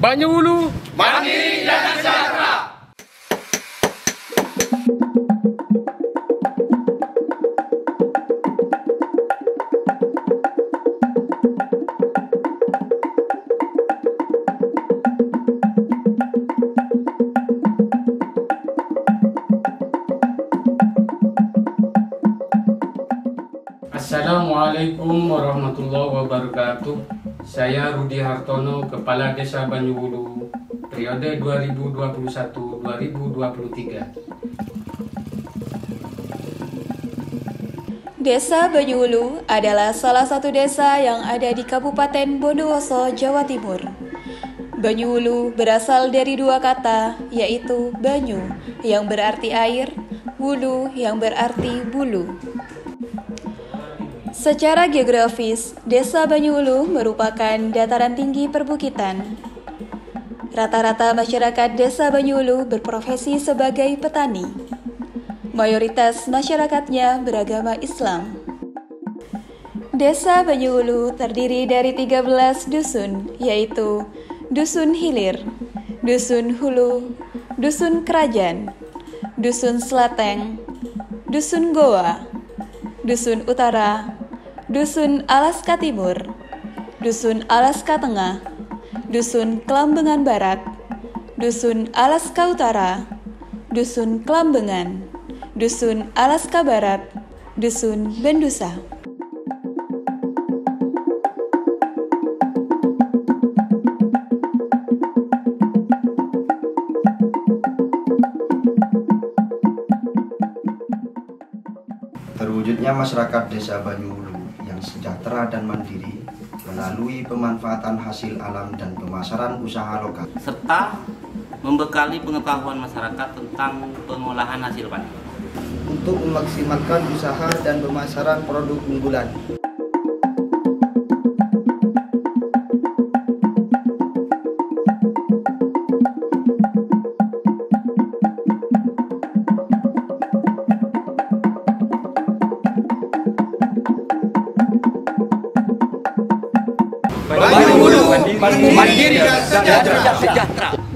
Banyuhulu mandiri dan sejahtera. Assalamualaikum warahmatullahi wabarakatuh. Saya Rudi Hartono, Kepala Desa Banyuhulu, periode 2021-2023. Desa Banyuhulu adalah salah satu desa yang ada di Kabupaten Bondowoso, Jawa Timur. Banyuhulu berasal dari dua kata, yaitu banyu yang berarti air, hulu yang berarti bulu. Secara geografis, Desa Banyuhulu merupakan dataran tinggi perbukitan. Rata-rata masyarakat Desa Banyuhulu berprofesi sebagai petani. Mayoritas masyarakatnya beragama Islam. Desa Banyuhulu terdiri dari 13 dusun, yaitu Dusun Hilir, Dusun Hulu, Dusun Kerajaan, Dusun Selateng, Dusun Goa, Dusun Utara, Dusun Alaska Timur, Dusun Alaska Tengah, Dusun Kelambengan Barat, Dusun Alaska Utara, Dusun Kelambengan, Dusun Alaska Barat, Dusun Bendusa. Terwujudnya masyarakat Desa Banyuhulu yang sejahtera dan mandiri melalui pemanfaatan hasil alam dan pemasaran usaha lokal, serta membekali pengetahuan masyarakat tentang pengolahan hasil panen untuk memaksimalkan usaha dan pemasaran produk unggulan. Banyuhulu mandiri dan sejahtera.